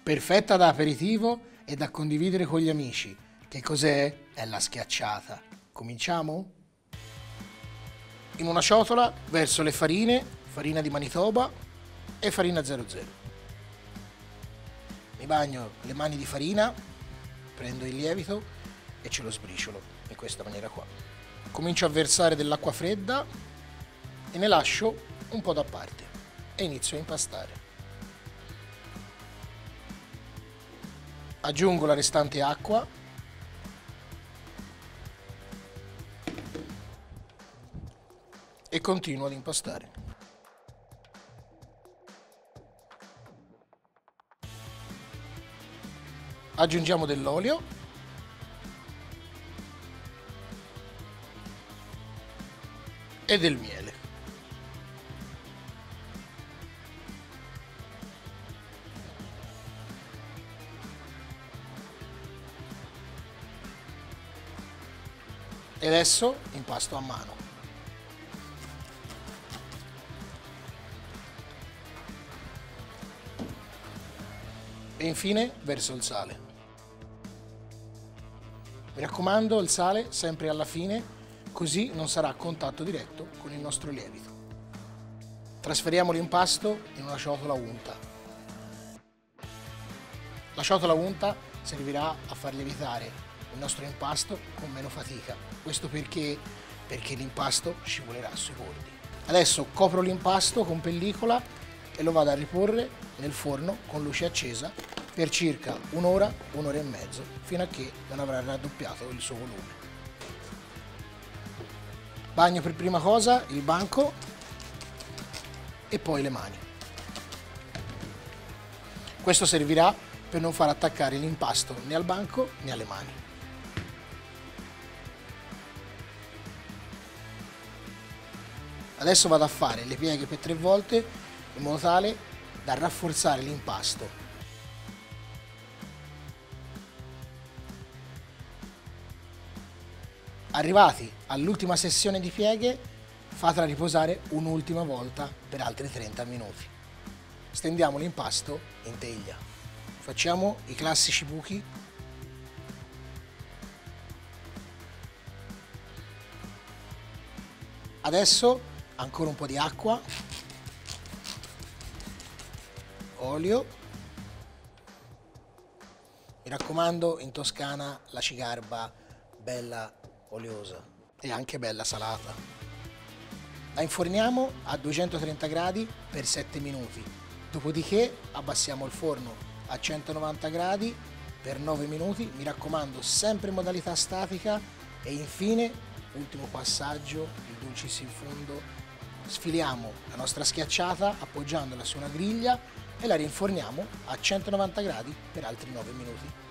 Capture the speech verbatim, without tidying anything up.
Perfetta da aperitivo e da condividere con gli amici. Che cos'è? È la schiacciata. Cominciamo? In una ciotola verso le farine, farina di Manitoba e farina zero zero. Mi bagno le mani di farina, prendo il lievito e ce lo sbriciolo in questa maniera qua. Comincio a versare dell'acqua fredda e ne lascio un po' da parte e inizio a impastare. Aggiungo la restante acqua e continuo ad impastare. Aggiungiamo dell'olio e del miele. E adesso impasto a mano. E infine verso il sale. Mi raccomando, il sale sempre alla fine, così non sarà a contatto diretto con il nostro lievito. Trasferiamo l'impasto in una ciotola unta. La ciotola unta servirà a far lievitare il nostro impasto con meno fatica. Questo perché? Perché l'impasto scivolerà sui bordi. Adesso copro l'impasto con pellicola e lo vado a riporre nel forno con luce accesa per circa un'ora, un'ora e mezzo, fino a che non avrà raddoppiato il suo volume. Bagno per prima cosa il banco e poi le mani. Questo servirà per non far attaccare l'impasto né al banco né alle mani. Adesso vado a fare le pieghe per tre volte in modo tale da rafforzare l'impasto. Arrivati all'ultima sessione di pieghe, fatela riposare un'ultima volta per altri trenta minuti. Stendiamo l'impasto in teglia. Facciamo i classici buchi. Adesso ancora un po' di acqua, olio. Mi raccomando, in Toscana la cigarba bella oliosa e anche bella salata. La inforniamo a duecentotrenta gradi per sette minuti. Dopodiché abbassiamo il forno a centonovanta gradi per nove minuti. Mi raccomando, sempre in modalità statica. E infine, ultimo passaggio, il dulcis in fondo. Sfiliamo la nostra schiacciata appoggiandola su una griglia e la rinforniamo a centonovanta gradi per altri nove minuti.